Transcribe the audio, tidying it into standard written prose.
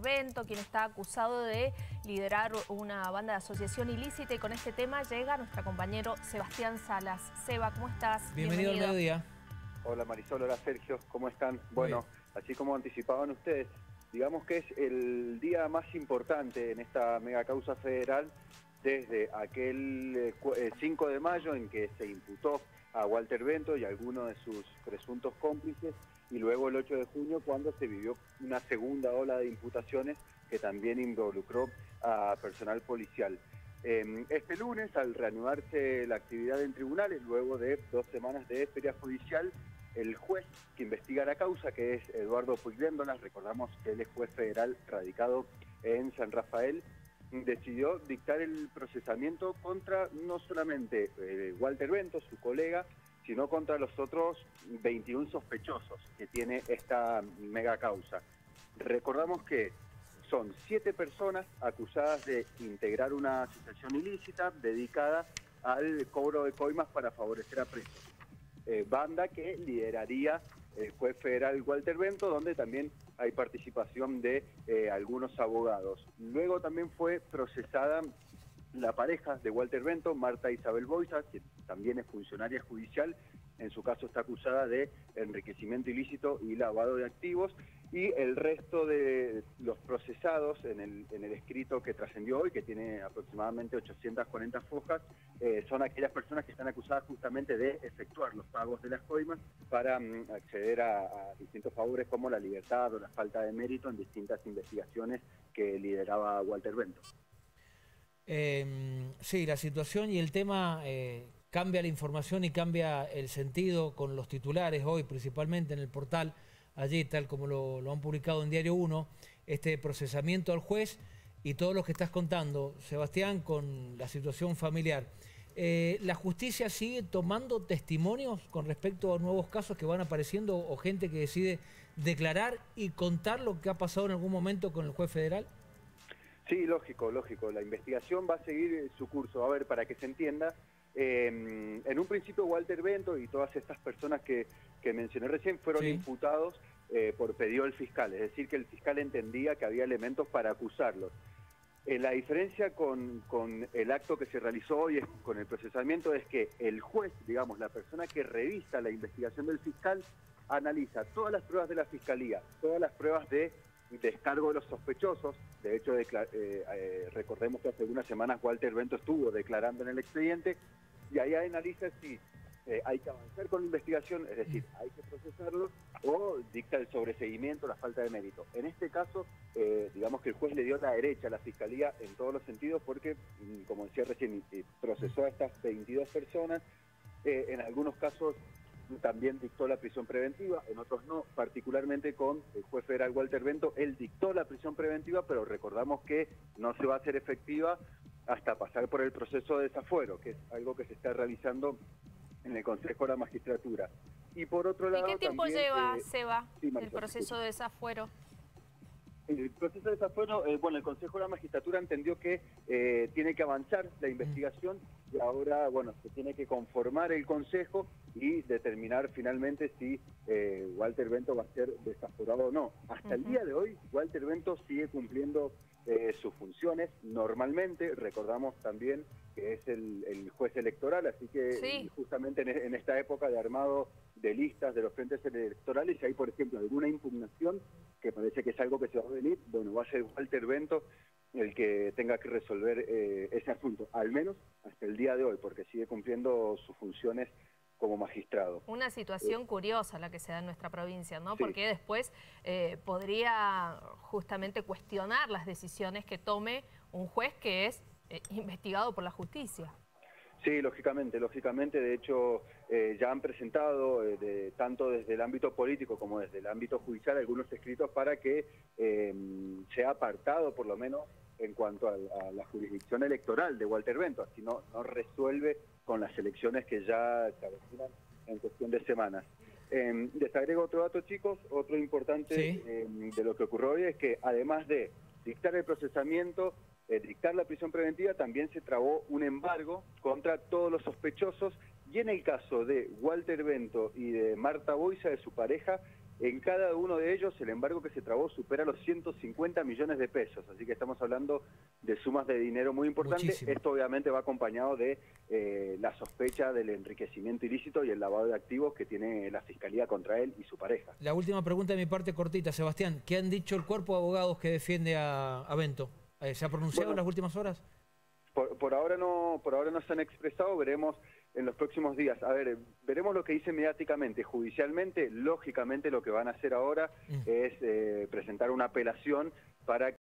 Bento, quien está acusado de liderar una banda de asociación ilícita, y con este tema llega nuestro compañero Sebastián Salas. Seba, ¿cómo estás? Bienvenido al mediodía. Hola Marisol, hola Sergio, ¿cómo están? Bueno, así como anticipaban ustedes, digamos que es el día más importante en esta mega causa federal desde aquel 5 de mayo en que se imputó a Walter Bento y a algunos de sus presuntos cómplices, y luego el 8 de junio cuando se vivió una segunda ola de imputaciones que también involucró a personal policial. Este lunes, al reanudarse la actividad en tribunales, luego de 2 semanas de feria judicial, el juez que investiga la causa, que es Eduardo Puigdéndolas, recordamos que él es juez federal radicado en San Rafael, decidió dictar el procesamiento contra no solamente Walter Bento, su colega, sino contra los otros 21 sospechosos que tiene esta mega causa. Recordamos que son 7 personas acusadas de integrar una asociación ilícita dedicada al cobro de coimas para favorecer a presos. Banda que lideraría el juez federal Walter Bento, donde también hay participación de algunos abogados. Luego también fue procesada la pareja de Walter Bento, Marta Isabel Boisa, que también es funcionaria judicial. En su caso está acusada de enriquecimiento ilícito y lavado de activos. Y el resto de los procesados en el escrito que trascendió hoy, que tiene aproximadamente 840 fojas, son aquellas personas que están acusadas justamente de efectuar los pagos de las coimas para acceder a distintos favores como la libertad o la falta de mérito en distintas investigaciones que lideraba Walter Bento. Sí, la situación y el tema cambia la información y cambia el sentido con los titulares hoy, principalmente en el portal. Allí, tal como lo han publicado en Diario 1, este procesamiento al juez y todo lo que estás contando, Sebastián, con la situación familiar. ¿La justicia sigue tomando testimonios con respecto a nuevos casos que van apareciendo o gente que decide declarar y contar lo que ha pasado en algún momento con el juez federal? Sí, lógico. La investigación va a seguir su curso. A ver, para que se entienda, en un principio Walter Bento y todas estas personas que mencioné recién fueron imputados por pedido del fiscal, es decir, que el fiscal entendía que había elementos para acusarlos. La diferencia con el acto que se realizó hoy, con el procesamiento, es que el juez, digamos, la persona que revisa la investigación del fiscal, analiza todas las pruebas de la fiscalía, todas las pruebas de descargo de los sospechosos. De hecho, recordemos que hace algunas semanas Walter Bento estuvo declarando en el expediente, y ahí analiza si hay que avanzar con la investigación, es decir, hay que procesarlo, o dicta el sobreseguimiento, la falta de mérito. En este caso, digamos que el juez le dio la derecha a la fiscalía en todos los sentidos porque, como decía recién, procesó a estas 22 personas, en algunos casos también dictó la prisión preventiva, en otros no, particularmente con el juez federal Walter Bento. Él dictó la prisión preventiva, pero recordamos que no se va a hacer efectiva hasta pasar por el proceso de desafuero, que es algo que se está realizando en el Consejo de la Magistratura. Y por otro lado... ¿Y qué tiempo también, lleva, Seba, Marisol, el proceso de desafuero? El proceso de desafuero, bueno, el Consejo de la Magistratura entendió que tiene que avanzar la investigación, y ahora, bueno, se tiene que conformar el Consejo y determinar finalmente si Walter Bento va a ser desaforado o no. Hasta el día de hoy, Walter Bento sigue cumpliendo sus funciones normalmente. Recordamos también que es el juez electoral, así que justamente en esta época de armado de listas de los frentes electorales, si hay, por ejemplo, alguna impugnación, que parece que es algo que se va a venir, bueno, va a ser Walter Bento el que tenga que resolver ese asunto, al menos hasta el día de hoy, porque sigue cumpliendo sus funciones como magistrado. Una situación curiosa la que se da en nuestra provincia, ¿no? Porque después podría justamente cuestionar las decisiones que tome un juez que es investigado por la justicia. Sí, lógicamente. De hecho, ya han presentado, tanto desde el ámbito político como desde el ámbito judicial, algunos escritos para que sea apartado, por lo menos, en cuanto a la jurisdicción electoral de Walter Bento. Así no resuelve con las elecciones que ya se avecinan en cuestión de semanas. Les agrego otro dato, chicos. Otro importante de lo que ocurrió hoy es que, además de dictar el procesamiento, dictar la prisión preventiva, también se trabó un embargo contra todos los sospechosos, y en el caso de Walter Bento y de Marta Boisa, de su pareja, En cada uno de ellos el embargo que se trabó supera los 150 millones de pesos, así que estamos hablando de sumas de dinero muy importantes. Muchísimo. Esto obviamente va acompañado de la sospecha del enriquecimiento ilícito y el lavado de activos que tiene la Fiscalía contra él y su pareja. La última pregunta de mi parte cortita, Sebastián. ¿Qué han dicho el cuerpo de abogados que defiende a Bento? ¿Se ha pronunciado en las últimas horas? Por ahora no se han expresado, veremos en los próximos días. A ver, veremos lo que dice mediáticamente. Judicialmente, lógicamente lo que van a hacer ahora es presentar una apelación para